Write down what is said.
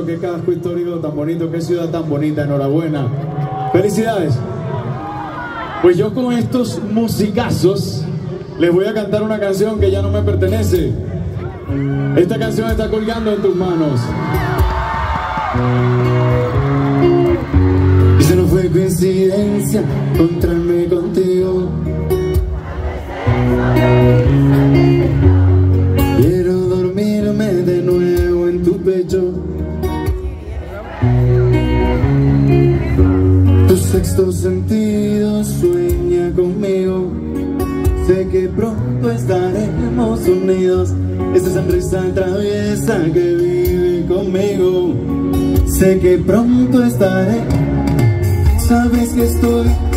Qué casco histórico tan bonito, qué ciudad tan bonita, enhorabuena. Felicidades. Pues yo con estos musicazos les voy a cantar una canción que ya no me pertenece. Esta canción está colgando en tus manos. Dice, no fue coincidencia encontrarme contigo. Quiero dormirme de nuevo en tu pecho. Tu sexto sentido sueña conmigo. Sé que pronto estaremos unidos. Esa sonrisa traviesa que vive conmigo. Sé que pronto estaré. Sabes que estoy